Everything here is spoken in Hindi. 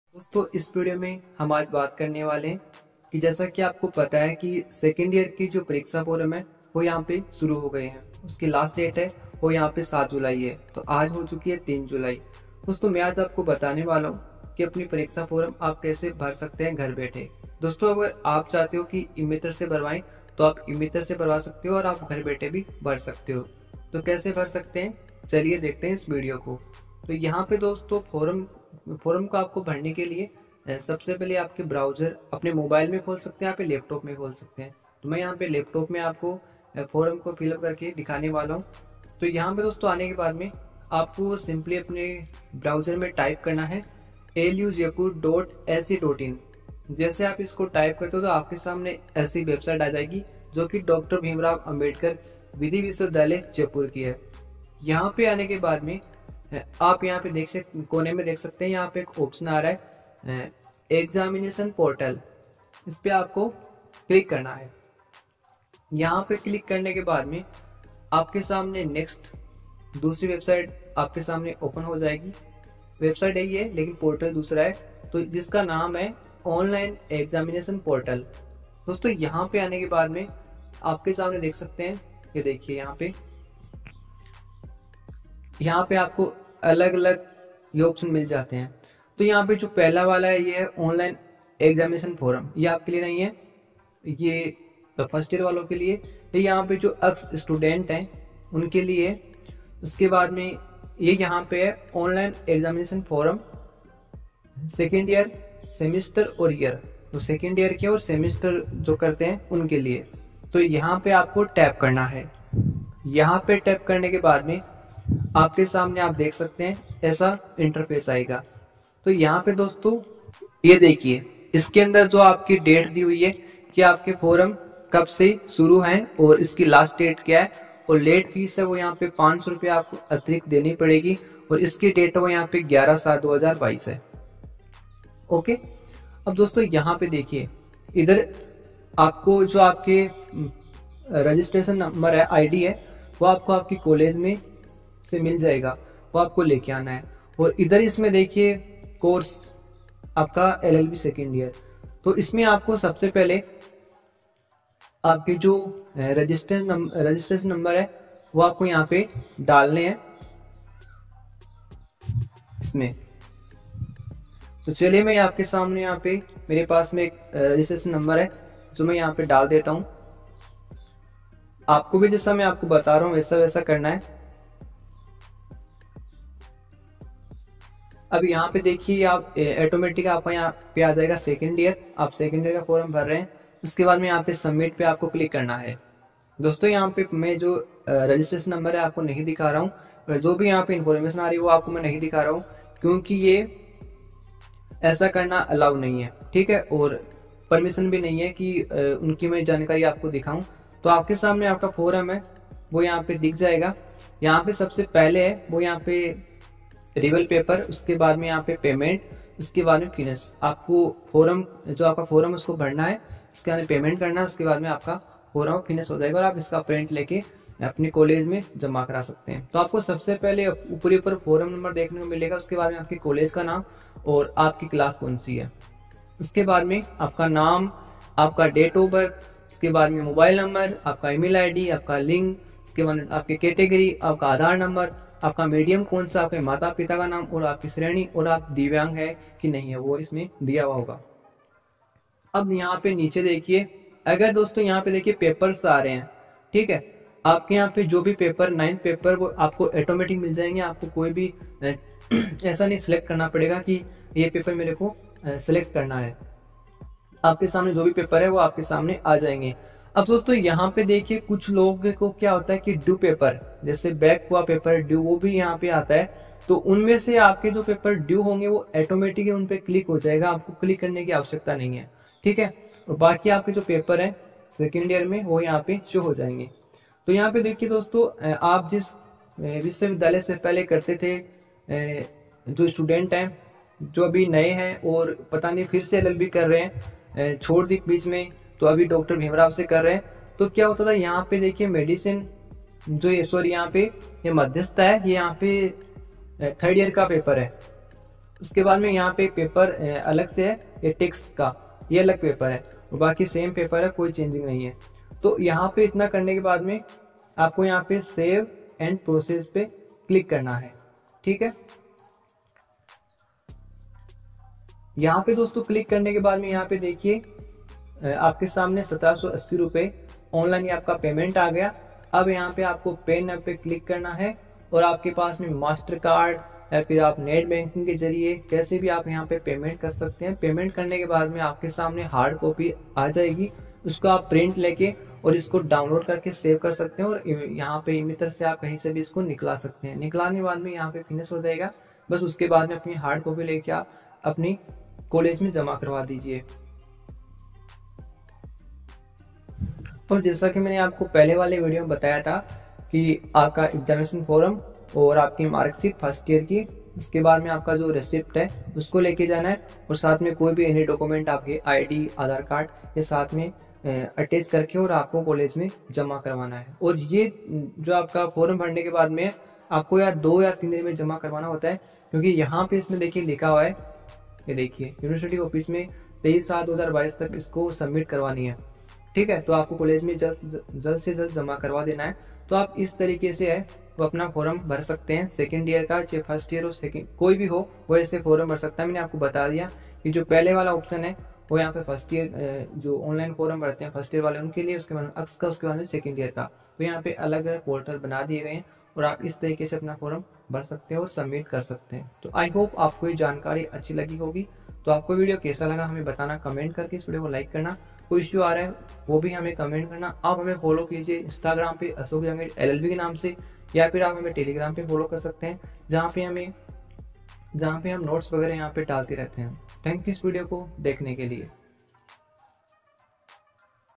दोस्तों इस वीडियो में हम आज बात करने वाले हैं कि जैसा कि आपको पता है कि सेकेंड ईयर की जो परीक्षा फोरम है वो यहाँ पे शुरू हो गए हैं। उसकी लास्ट डेट है वो यहाँ पे 7 जुलाई है, तो आज हो चुकी है 3 जुलाई। दोस्तों मैं आज आपको बताने वाला हूँ कि अपनी परीक्षा फोरम आप कैसे भर सकते हैं घर बैठे। दोस्तों अगर आप चाहते हो कि ई-मित्र से भरवाएं तो आप ई-मित्र से भरवा सकते हो और आप घर बैठे भी भर सकते हो। तो कैसे भर सकते हैं चलिए देखते हैं इस वीडियो को। तो यहाँ पे दोस्तों फोरम को आपको भरने के लिए सबसे पहले आपके ब्राउजर अपने मोबाइल में खोल सकते हैं, आप लैपटॉप में खोल सकते हैं। तो मैं यहाँ पे लैपटॉप में आपको फोरम को फिलअप करके दिखाने वाला हूँ। तो यहाँ पे दोस्तों आने के बाद में आपको सिंपली अपने ब्राउजर में टाइप करना है lujaipur.ac.in। जैसे आप इसको टाइप करते हो तो आपके सामने ऐसी वेबसाइट आ जाएगी जो कि डॉक्टर भीमराव अंबेडकर विधि विश्वविद्यालय जयपुर की है। यहाँ पे आने के बाद में आप यहाँ पे कोने में देख सकते हैं, यहाँ पे एक ऑप्शन आ रहा है एग्जामिनेशन पोर्टल। इस पे आपको क्लिक करना है। यहाँ पे क्लिक करने के बाद में आपके सामने नेक्स्ट दूसरी वेबसाइट आपके सामने ओपन हो जाएगी। वेबसाइट यही है लेकिन पोर्टल दूसरा है, तो जिसका नाम है ऑनलाइन एग्जामिनेशन पोर्टल। दोस्तों यहाँ पे आने के बाद में आपके सामने देख सकते हैं, ये देखिए यहाँ पे आपको अलग अलग ये ऑप्शन मिल जाते हैं। तो यहाँ पे जो पहला वाला है ये है ऑनलाइन एग्जामिनेशन फोरम, ये आपके लिए नहीं है, ये फर्स्ट ईयर वालों के लिए। तो यहाँ पे जो अक्स स्टूडेंट हैं उनके लिए। उसके बाद में ये यहाँ पे है online examination form second year, semester और ईयर। तो सेकेंड ईयर के और सेमिस्टर जो करते हैं उनके लिए। तो यहाँ पे आपको टैप करना है। यहाँ पे टैप करने के बाद में आपके सामने आप देख सकते हैं ऐसा इंटरफेस आएगा। तो यहाँ पे दोस्तों ये देखिए, इसके अंदर जो आपकी डेट दी हुई है कि आपके फोरम कब से शुरू है और इसकी लास्ट डेट क्या है, और लेट फीस है वो यहाँ पे 500 रुपये आपको अतिरिक्त देनी पड़ेगी, और इसकी डेट वो यहाँ पे 11/7/2022 है। ओके, अब दोस्तों यहाँ पे देखिए, इधर आपको जो आपके रजिस्ट्रेशन नंबर है, आईडी है, वो आपको आपकी कॉलेज में से मिल जाएगा, वो आपको लेके आना है। और इधर इसमें देखिए कोर्स आपका LLB सेकेंड ईयर। तो इसमें आपको सबसे पहले आपके जो रजिस्ट्रेशन नंबर है वो आपको यहाँ पे डालने हैं इसमें। तो चलिए मैं आपके सामने यहाँ पे मेरे पास में एक रजिस्ट्रेशन नंबर है जो मैं यहाँ पे डाल देता हूँ। आपको भी जैसा मैं आपको बता रहा हूँ वैसा वैसा करना है। अब यहाँ पे देखिए आप ऑटोमेटिक आपका यहाँ पे आ जाएगा सेकेंड ईयर। आप सेकेंड ईयर का फॉर्म भर रहे हैं। उसके बाद में यहाँ पे सबमिट पे आपको क्लिक करना है। दोस्तों यहाँ पे मैं जो रजिस्ट्रेशन नंबर है आपको नहीं दिखा रहा हूँ, और जो भी यहाँ पे इंफॉर्मेशन आ रही है वो आपको मैं नहीं दिखा रहा हूँ, क्योंकि ये ऐसा करना अलाउ नहीं है, ठीक है, और परमिशन भी नहीं है कि उनकी मैं जानकारी आपको दिखाऊं। तो आपके सामने आपका फॉर्म है वो यहाँ पे दिख जाएगा। यहाँ पे सबसे पहले है वो यहाँ पे रिवल पेपर, उसके बाद में यहाँ पे पेमेंट, उसके बाद में फिनिश। आपको फॉर्म जो आपका फॉर्म है उसको भरना है, उसके बाद में पेमेंट करना है, उसके बाद में आपका फॉर्म फिनिश हो जाएगा और आप इसका प्रिंट लेके अपने कॉलेज में जमा करा सकते हैं। तो आपको सबसे पहले ऊपर फॉर्म नंबर देखने को मिलेगा, उसके बाद में आपके कॉलेज का नाम और आपकी क्लास कौन सी है, उसके बाद में आपका नाम, आपका डेट ऑफ बर्थ, उसके बाद में मोबाइल नंबर, आपका ईमेल आईडी, आपका लिंक, उसके बाद आपकी कैटेगरी, आपका आधार नंबर, आपका मीडियम कौन सा, आपके माता पिता का नाम और आपकी श्रेणी, और आप दिव्यांग है कि नहीं है वो इसमें दिया हुआ होगा। अब यहाँ पे नीचे देखिए, अगर दोस्तों यहाँ पे देखिए पेपर्स आ रहे हैं, ठीक है, आपके यहाँ पे जो भी पेपर 9th पेपर वो आपको ऑटोमेटिक मिल जाएंगे। आपको कोई भी ऐसा नहीं सिलेक्ट करना पड़ेगा कि ये पेपर मेरे को सिलेक्ट करना है। आपके सामने जो भी पेपर है वो आपके सामने आ जाएंगे। अब दोस्तों यहाँ पे देखिए कुछ लोगों को क्या होता है कि ड्यू पेपर, जैसे बैक हुआ पेपर ड्यू, वो भी यहाँ पे आता है। तो उनमें से आपके जो पेपर ड्यू होंगे वो ऑटोमेटिक उन पे क्लिक हो जाएगा, आपको क्लिक करने की आवश्यकता नहीं है, ठीक है। और बाकी आपके जो पेपर है सेकेंड ईयर में वो यहाँ पे शो हो जाएंगे। तो यहाँ पे देखिए दोस्तों, आप जिस विश्वविद्यालय से पहले करते थे, जो स्टूडेंट हैं जो अभी नए हैं और पता नहीं फिर से LLB कर रहे हैं, छोड़ दी बीच में, तो अभी डॉक्टर भीमराव से कर रहे हैं। तो क्या होता था यहाँ पे देखिए मेडिसिन जो ये सॉरी यहाँ पे ये मध्यस्थ है, ये यहाँ पे थर्ड ईयर का पेपर है। उसके बाद में यहाँ पे पेपर अलग से है, ये टेक्स्ट का ये अलग पेपर है, बाकी सेम पेपर है, कोई चेंजिंग नहीं है। तो यहाँ पे इतना करने के बाद में आपको यहाँ पे सेव एंड प्रोसेस पे क्लिक करना है। ठीक है, यहाँ पे दोस्तों क्लिक करने के बाद में यहाँ पे देखिए आपके सामने 1780 रुपये ऑनलाइन ही आपका पेमेंट आ गया। अब यहाँ पे आपको पे नाउ पे क्लिक करना है और आपके पास में मास्टर कार्ड या फिर आप नेट बैंकिंग के जरिए कैसे भी आप यहाँ पे पेमेंट कर सकते हैं। पेमेंट करने के बाद में आपके सामने हार्ड कॉपी आ जाएगी, उसको आप प्रिंट लेके और इसको डाउनलोड करके सेव कर सकते हैं और यहाँ पे इमिटर से आप कहीं से भी इसको निकला सकते हैं। निकलाने के बाद में यहाँ पे फिनिश हो जाएगा। बस उसके बाद में अपनी हार्ड कॉपी लेके आप अपनी कॉलेज में जमा करवा दीजिए। और जैसा कि मैंने आपको पहले वाले वीडियो में बताया था कि आपका एग्जामिनेशन फॉर्म और आपकी मार्कशीट फर्स्ट ईयर की, उसके बाद में आपका जो रिसिप्ट है उसको लेके जाना है और साथ में कोई भी एनी डॉक्यूमेंट आपके आईडी आधार कार्ड के साथ में अटैच करके और आपको कॉलेज में जमा करवाना है। और ये जो आपका फॉर्म भरने के बाद में आपको यार 2 या 3 दिन में जमा करवाना होता है, क्योंकि यहाँ पे इसमें देखिए लिखा हुआ है, ये देखिए यूनिवर्सिटी ऑफिस में 23/7/2022 तक इसको सबमिट करवानी है। ठीक है, तो आपको कॉलेज में जल्द से जल्द जमा करवा देना है। तो आप इस तरीके से है वो अपना फॉर्म भर सकते हैं। सेकेंड ईयर का चाहे फर्स्ट ईयर हो, सेकेंड कोई भी हो वो ऐसे फॉर्म भर सकता है। मैंने आपको बता दिया कि जो पहले वाला ऑप्शन है वो यहाँ पे फर्स्ट ईयर जो ऑनलाइन फॉर्म भरते हैं फर्स्ट ईयर वाले उनके लिए, उसके बाद अक्स का, उसके बाद में सेकेंड ईयर का। तो यहाँ पे अलग अलग पोर्टल बना दिए गए हैं और आप इस तरीके से अपना फॉर्म भर सकते हैं और सबमिट कर सकते हैं। तो आई होप आपको ये जानकारी अच्छी लगी होगी। तो आपको वीडियो कैसा लगा हमें बताना कमेंट करके, इस वीडियो को लाइक करना, कोई इश्यू आ रहा है वो भी हमें कमेंट करना। आप हमें फॉलो कीजिए इंस्टाग्राम पे अशोक जंगेड़ LLB के नाम से, या फिर आप हमें टेलीग्राम पे फॉलो कर सकते हैं जहाँ पे हम नोट्स वगैरह यहाँ पे डालते रहते हैं। थैंक यू इस वीडियो को देखने के लिए।